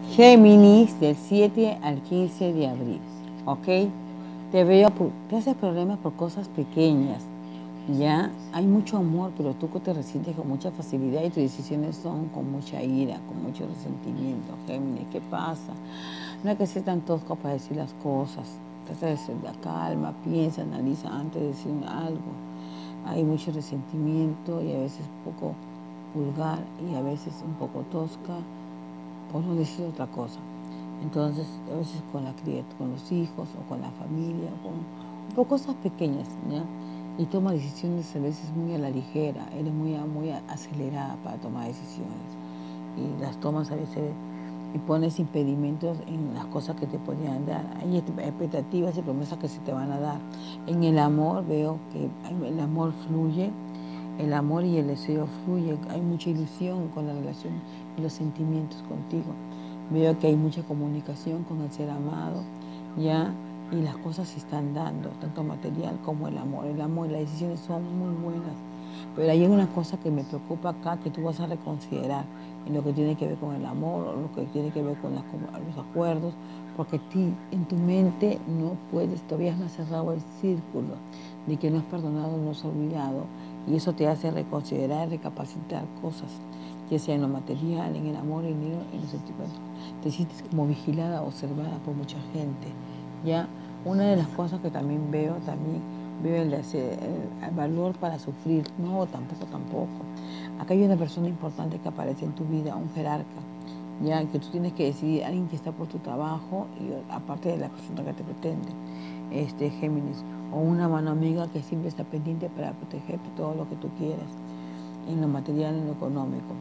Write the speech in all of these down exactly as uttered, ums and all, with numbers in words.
Géminis, del siete al quince de abril, ¿ok? Te veo, por, te haces problemas por cosas pequeñas, ¿ya? Hay mucho amor, pero tú te resientes con mucha facilidad y tus decisiones son con mucha ira, con mucho resentimiento, Géminis. ¿Qué pasa? No hay que ser tan tosco para decir las cosas. Trata de ser la calma, piensa, analiza antes de decir algo. Hay mucho resentimiento y a veces un poco vulgar y a veces un poco tosca, por no decir otra cosa. Entonces, a veces con la criatura, con los hijos o con la familia, con, con cosas pequeñas, ¿ya? Y toma decisiones a veces muy a la ligera, eres muy, muy acelerada para tomar decisiones. Y las tomas a veces y pones impedimentos en las cosas que te podrían dar. Hay expectativas y promesas que se te van a dar. En el amor veo que el amor fluye, el amor y el deseo fluye, hay mucha ilusión con la relación y los sentimientos contigo. Veo que hay mucha comunicación con el ser amado, ¿ya? Y las cosas se están dando, tanto material como el amor. El amor y las decisiones son muy buenas. Pero hay una cosa que me preocupa acá, que tú vas a reconsiderar en lo que tiene que ver con el amor, o lo que tiene que ver con las, los acuerdos, porque ti, en tu mente no puedes, todavía no has cerrado el círculo de que no has perdonado, no has olvidado, y eso te hace reconsiderar, recapacitar cosas, ya sea en lo material, en el amor, en, el, en los sentimientos. Te sientes como vigilada, observada por mucha gente, ¿ya? Una de las cosas que también veo, también veo el, el, el valor para sufrir. No, tampoco, tampoco. Acá hay una persona importante que aparece en tu vida, un jerarca, ya que tú tienes que decidir, alguien que está por tu trabajo, y aparte de la persona que te pretende, este, Géminis, o una mano amiga que siempre está pendiente para protegerte todo lo que tú quieras, en lo material, en lo económico.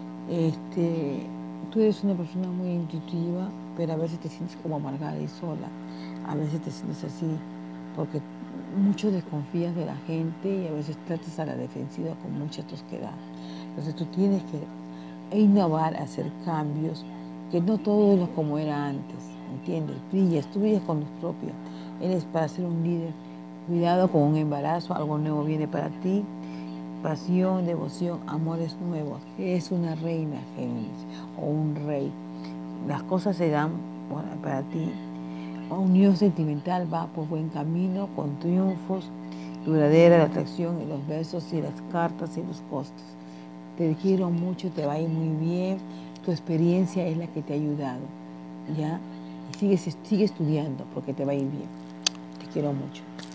Este, tú eres una persona muy intuitiva, pero a veces te sientes como amargada y sola. A veces te sientes así porque mucho desconfías de la gente y a veces tratas a la defensiva con mucha tosquedad. Entonces tú tienes que innovar, hacer cambios, que no todo es como era antes, ¿entiendes? Brillas, tú brillas con luz propia. Eres para ser un líder. Cuidado con un embarazo, algo nuevo viene para ti. Pasión, devoción, amores nuevos. Es una reina, Géminis, o un rey. Las cosas se dan para ti. Unión sentimental va por buen camino, con triunfos, duradera la atracción y los besos y las cartas y los costos. Te quiero mucho, te va a ir muy bien. Tu experiencia es la que te ha ayudado, ¿ya? Y sigue, sigue estudiando porque te va a ir bien. Te quiero mucho.